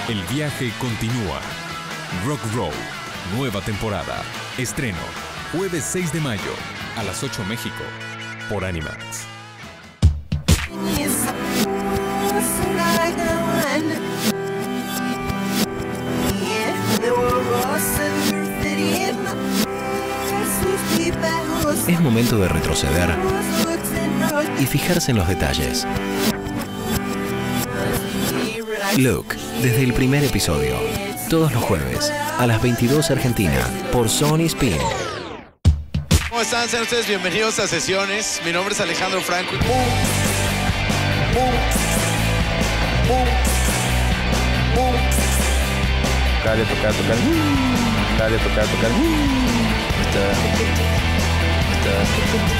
El viaje continúa. Rock Row, nueva temporada. Estreno, jueves 6 de mayo, a las 8 México, por Animax. Es momento de retroceder y fijarse en los detalles. Look, desde el primer episodio, todos los jueves, a las 22 Argentina, por Sony Spin. ¿Cómo están? Sean ustedes bienvenidos a Sesiones. Mi nombre es Alejandro Franco. Dale, tocar. Dale, tocar. Está.